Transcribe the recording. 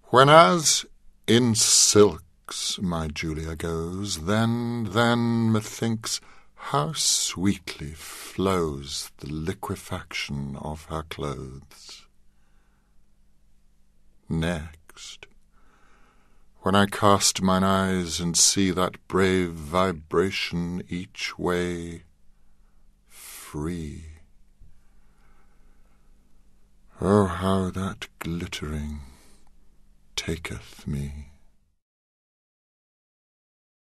Whenas in silks my Julia goes, then, methinks, how sweetly flows the liquefaction of her clothes. Next, when I cast mine eyes and see that brave vibration each way free, oh, how that glittering taketh me.